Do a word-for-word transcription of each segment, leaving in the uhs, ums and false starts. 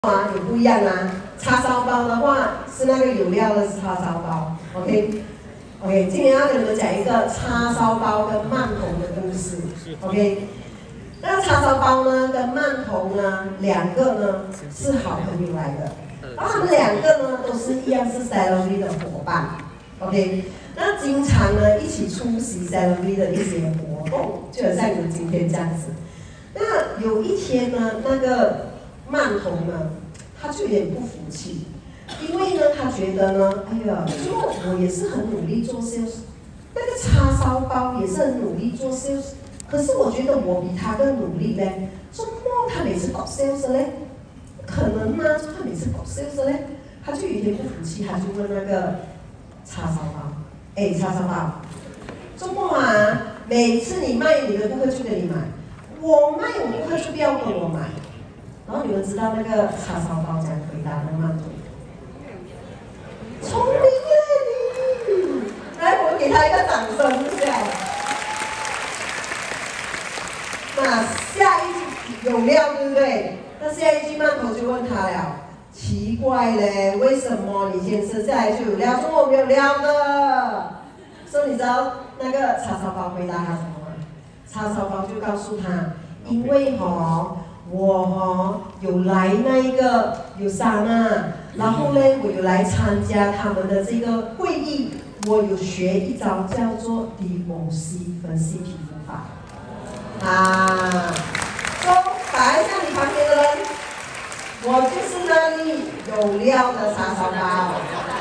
啊也不一样啊。叉烧包的话是那个有料的叉烧包 ，OK OK。今天要跟你们讲一个叉烧包跟馒头的故事 ，OK。那个叉烧包呢跟馒头呢两个呢是好朋友来的，然后他们两个呢都是一样是 Celery 的伙伴 ，OK。那经常呢一起出席 Celery 的一些活动，就好像你们今天这样子。那有一天呢，那个馒头呢，他就有点不服气，因为呢，他觉得呢，哎呀，说我也是很努力做 sales， 那个叉烧包也是很努力做 sales， 可是我觉得我比他更努力嘞。周末他每次搞 sales 嘞，可能吗？说他每次搞 sales 嘞，他就有点不服气，他就问那个叉烧包，哎，叉烧包，周末啊，每次你卖你的顾客就跟你买。我卖我顾客就不要跟我买，然后你们知道那个叉烧包怎样回答那个馒头？聪明耶你！来，我们给他一个掌声，一下。那下一句有料，对不对？那下一句馒头就问他了，奇怪嘞，为什么你先生下来就有料，说我没有料的？所以你知道那个叉烧包回答他什么？叉烧包就告诉他，因为哦，我哦有来那一个有沙娜，然后呢，我有来参加他们的这个会议，我有学一招叫做低某烯分析皮肤法。啊，说打一下你旁边的人，我就是那里有料的叉烧包，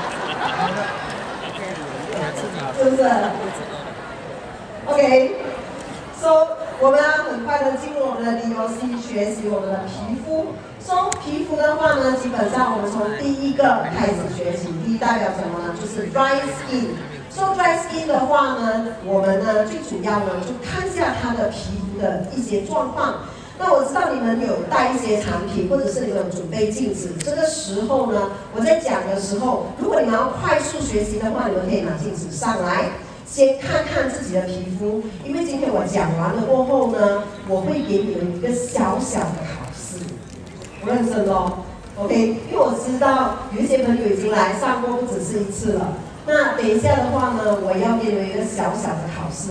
是不是 ？OK。So， 我们要很快的进入我们的 D O C 学习我们的皮肤。So， 皮肤的话呢，基本上我们从第一个开始学习。第一代表什么呢？就是 dry skin。So dry skin 的话呢，我们呢最主要呢就看一下它的皮肤的一些状况。那我知道你们有带一些产品，或者是你们准备镜子。这个时候呢，我在讲的时候，如果你们要快速学习的话，你们可以拿镜子上来。先看看自己的皮肤，因为今天我讲完了过后呢，我会给你们一个小小的考试，我认真哦 ，OK？ 因为我知道有一些朋友已经来上过不只是一次了。那等一下的话呢，我要给你们一个小小的考试。